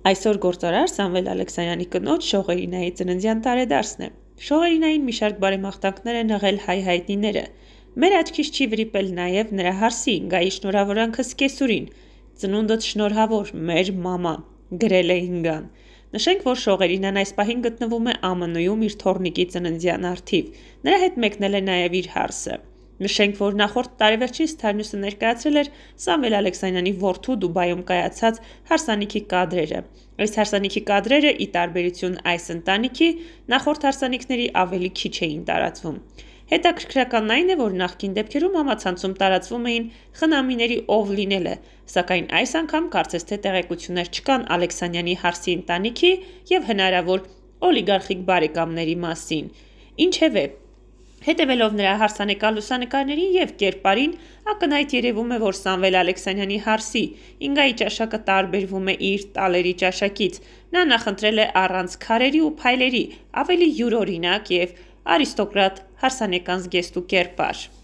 Այսօր գործարար Սամվել Ալեքսանյանի կնոջ Շողերինայի ծննդյան տարեդարձն է։ Շողերինային մի շարք բարեմաղթանքներ են ըղել հայ հայտնիները։ Մեր աչքից չի վրիպել նաև նրա հարսին, գայի շնորհավորանքը սկեսուրին։ Ծնունդդ շնորհավոր, մեր մամա, գրել է Ինգան։ Նշենք, որ Շողերինան այս պահին գտնվում է ԱՄՆ-ում իր թոռնիկի ծննդյան առթիվ։ Նրա հետ մեկնել է նաև իր հարսը։ Նշենք, որ նախորդ տարեվերջին Star-News-ը ներկայացրել էր Սամվել Ալեքսանյանի որդու Դուբայում կայացած հարսանիքի կադրերը։ Այս հարսանիքի կադրերը, ի տարբերություն այս ընտանիքի, նախորդ հարսանիքների ավելի քիչ էին տարածվում։ Հետաքրքրականն այն է, որ նախկին դեպքերում համացանցում տարածվում էին խնամիների ով լինելը, սակայն այս անգամ կարծես թե տեղեկություններ չկան Ալեքսանյանի հարսի ընտանիքի և հնարավոր օլիգարխիկ բարեկամների մասին։ Ինչևէ, հետևելով նրա հարսանեկան լուսանկարներին և կերպարին, ակնհայտ երևում է, որ Սամվել Ալեքսանյանի հարսի Ինգայի ճաշակը տարբերվում է իր տալերի ճաշակից։ Նա նախընտրել է առանց քարերի ու փայլերի, ավելի յուրօրինակ և արիստոկրատ հարսանեկան զգեստ ու կերպար։